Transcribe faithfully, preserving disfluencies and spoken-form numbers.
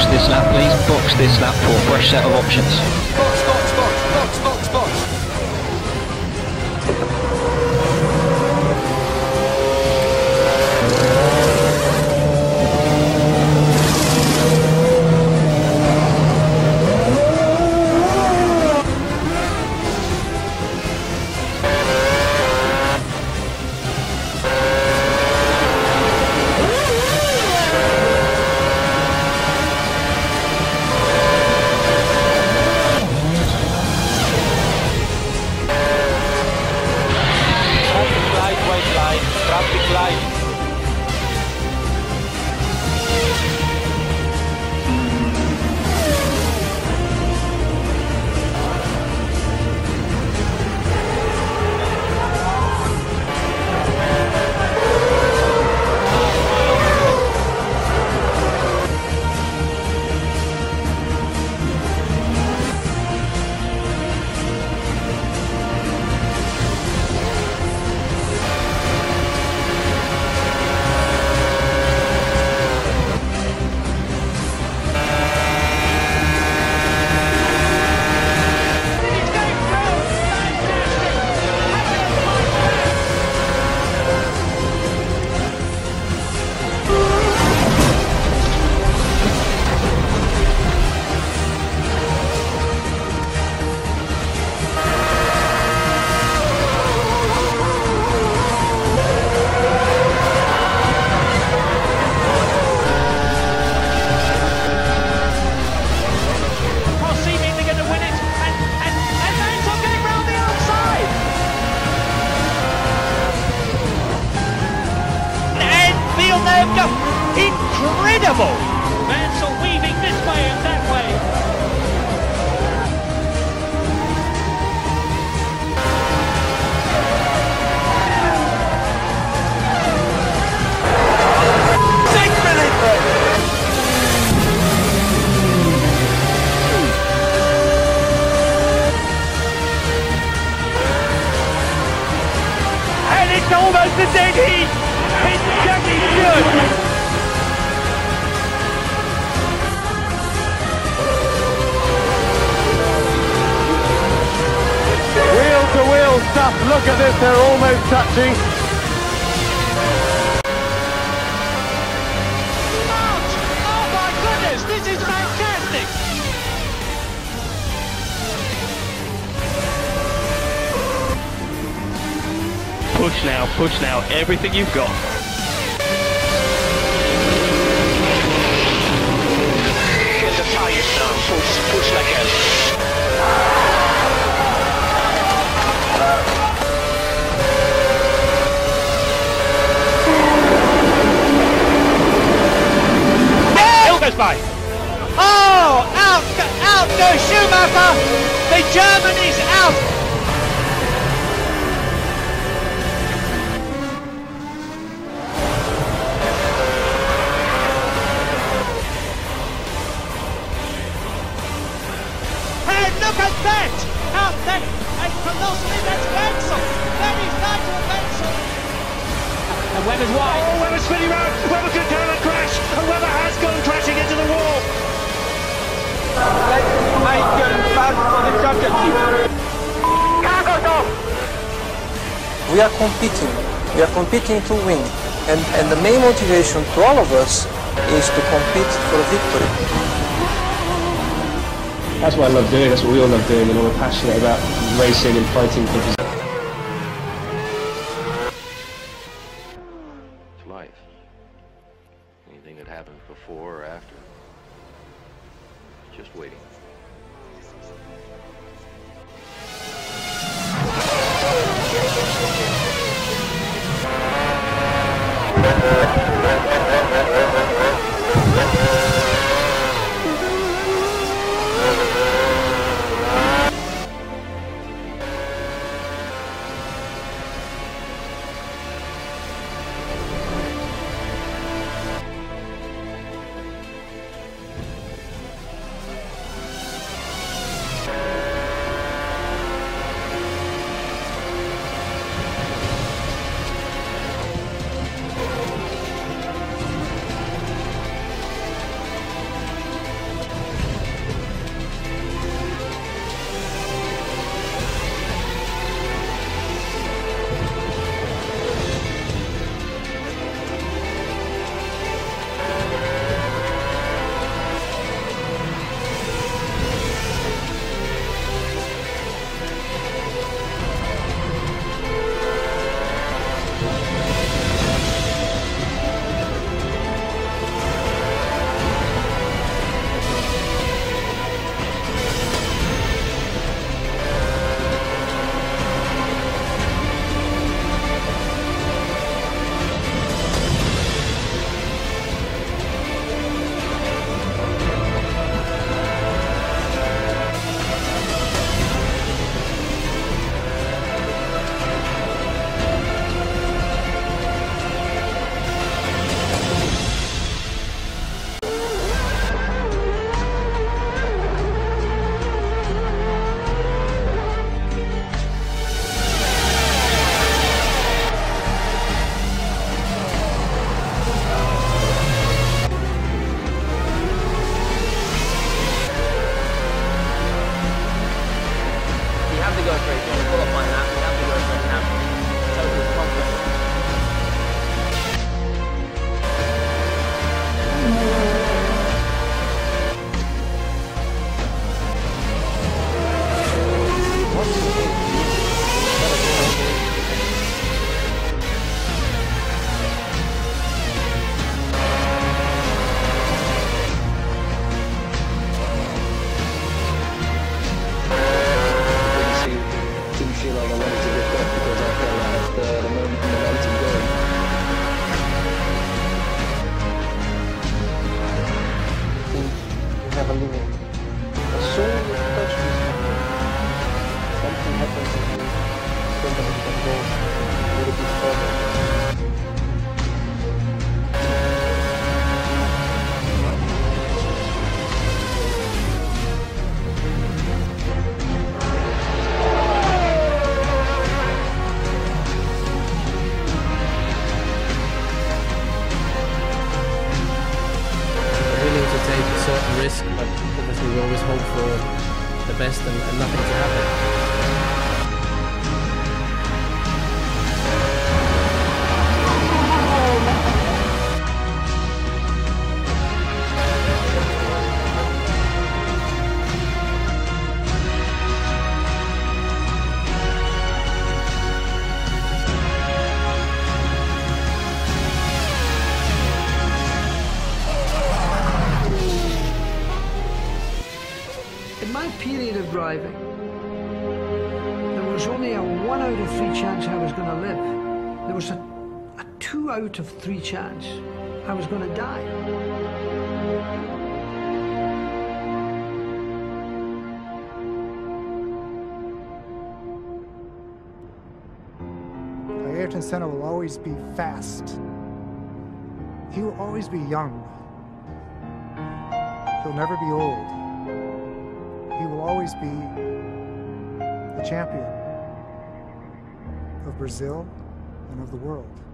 box this lap, please. Box this lap for a fresh set of options. Box, box, box, box, box, box. Traffic light. Incredible! Mansell weaving this way and that way. Six minutes! And it's almost a dead heat! It's just good! Wheel-to-wheel stuff, look at this, they're almost touching. Out! Oh my goodness, this is fantastic! Push now, push now, everything you've got. Get the tires down, push, push like hell. Goes by. Oh, out, out goes Schumacher. The German is out. And look at that. Out that, and colossally, that's Mansell. Very Nigel Mansell. And Webber's wide. Oh, Webber's spinning round. Webber could turn and crash. And Webber has gone crashing into the wall. Let's make them fast for the championship. We are competing. We are competing to win. And, and the main motivation to all of us is to compete for victory. That's what I love doing, that's what we all love doing, and we're passionate about racing and fighting for position. It's life. Anything that happens before or after, just waiting. a limit. As soon as you touch this limit, something happens in you, somebody can go a little bit further. Certain risk, but obviously we always hope for the best and, and nothing to happen. In my period of driving, there was only a one out of three chance I was going to live. There was a, a two out of three chance I was going to die. Ayrton Senna will always be fast. He will always be young. He'll never be old. He will always be the champion of Brazil and of the world.